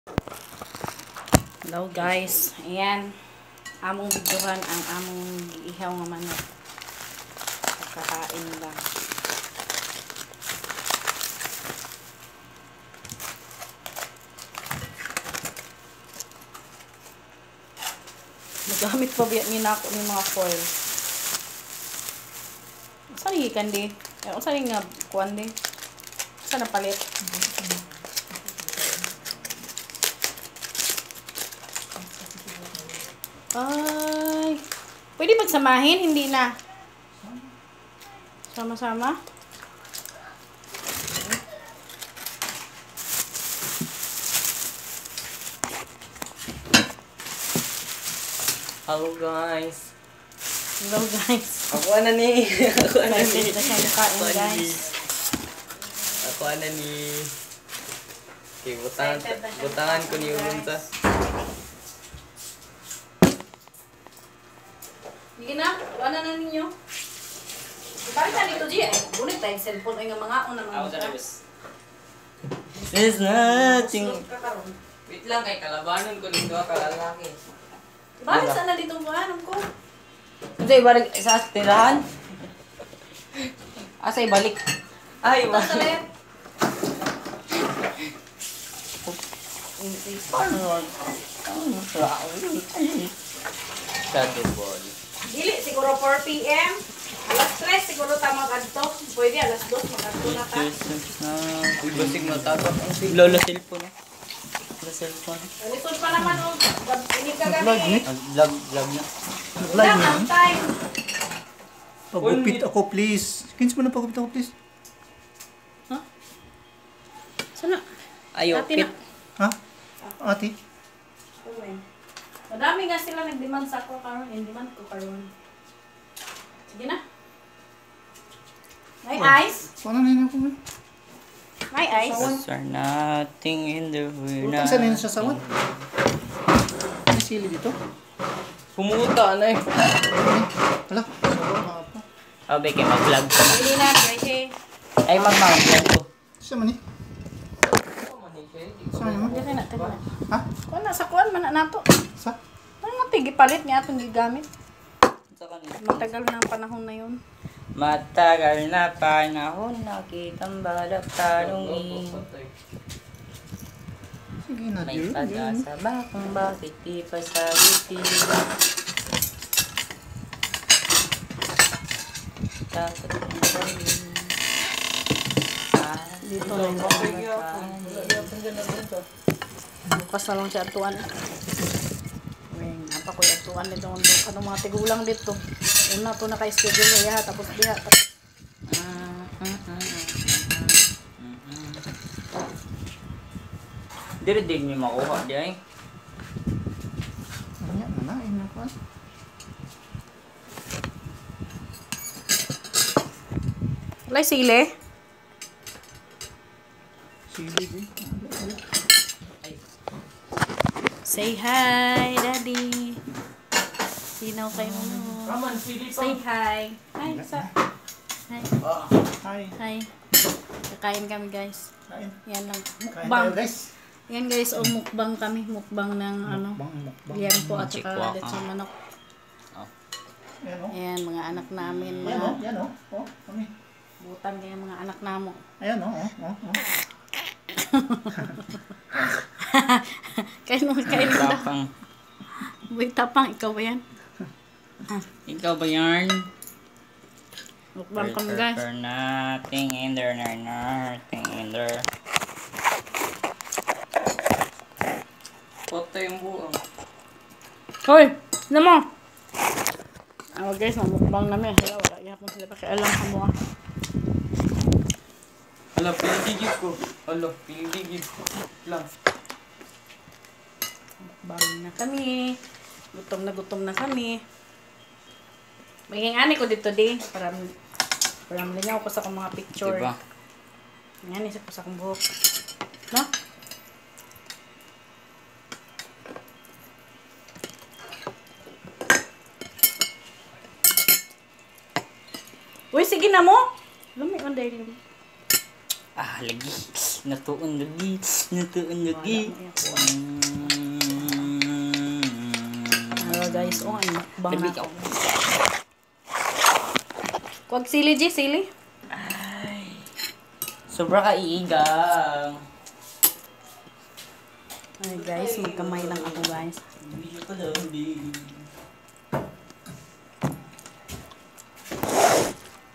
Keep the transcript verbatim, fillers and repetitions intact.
Hello guys, ayan among videohan ang among ihaw nga manok. Kakain lang. Nagamit pa biya ni nako ni mga foil. Saan ikan di? Eh, saan nga kuan di? Saan napalit? Ay, pwede magsamahin? Hindi na. Sama-sama. Hello guys. Hello guys. Ako na ni. Ako na ni. Ito siyang kain guys. Ako na ni. Okay, butangan, butangan ko ni ulun sa. Sige na, wala na ninyo. Bakit na nito, G? Ay, bunit tayo cellphone. Ay, nga mga unang mga. There's nothing. Wait lang, kay kalabanan ko nito kalalaki. Bakit saan na dito ang buhanan ko? Asa ibalik sa tirahan? Asa ibalik? Ay, Ito sa layat. shadow ball. Dili, siguro four P M Alas tres, siguro tama kadto. Pwede, alas dos, magkadto na ta. Uy, basig matapos ang sig. Lolo cellphone. Lolo cellphone. Likod pa naman, oh. Ini ka Vlog gani. ni? Vlog, vlog na. Vlog Wala ni? ang time. Pagupit ako please. Kins mo na pagupit ako please. Ha? Sana? Ayo, Ate pit. na. Ha? Ate? Uy. Madami nga sila nag-demand sa ako karon, in demand ko karon. Sige na. May ice? Paano na yun ako man? May ice? There's nothing in the world. Utang saan yun sa sawan? May sili dito? Pumuta na eh. Hala, sawan mga pa. Oh, beke, mag-vlog ko na. Hindi na, Gracie. Ay, mag-vlog ko. Siya man eh. Saan naman? Hindi na, tayo na. Ha? Kuan na, sa kuan man na nato. Sa? Ano nga tigipalit niya itong gigamit? Sa kanila. Matagal na ang panahon na yun. Matagal na panahon nakitang balak tanungin. Sige na, May dear. pag-asa ba kung bakit di pa sagutin? Takot ang gawin. Ah, Dito na yung bukas na lang siya atuan. Uy, napa ko yung atuan nito. Anong mga tigulang dito. Una to na ka-schedule ya, tapos diha. Tapos, ah, ah, ah, ah, ah. Dili din niyo makuha di ay. Ano yan? Ano? Ano pa? Walay sili. Sili eh. Say hi, Daddy. Sinaw kayo mo. Raman, sili pa. Say hi. Hi, sa. Hi. Hi. Hi. Kakain kami, guys. Kain. Yan lang. Kain Mukbang. tayo guys. Yan, guys. O, mukbang kami. Mukbang ng ano. Mukbang, mukbang. Liempo at Chikwa, saka ah. lechon manok. Yan o. Ayan, mga anak namin. Yan o. Mga Yan o. Oh, kami. butan kaya mga anak namo. Ayan o. Oh, oh, oh. Kain mo, kain mo daw. Tapang. Uy, tapang. Ikaw ba yan? Ikaw ba yarn? Mukbang kami, guys. Nothing in there, nothing in there. Potay yung buong. Hoy! Ano mo? Oh, guys, mamukbang namin. Wala, wala. Ihapon sila pakialam sa mga. Hala, piligigib ko. Hala, piligigib ko. Lang. Mukbang na kami. Gutom na gutom na kami. Maging ani ko dito di. Para para malingaw ko sa akong mga picture. Diba? Yan, isa ko sa akong buhok. No? Uy, sige na mo. Lumi man dahil. Ah, lagi. Natuon lagi. Natuon lagi. Hello guys, oh ay makbang Labi na ka. ako. Kuwag sili, G, sili. Sobra ka iigang. Ay guys, magkamay lang ako guys. Hindi ko lang din.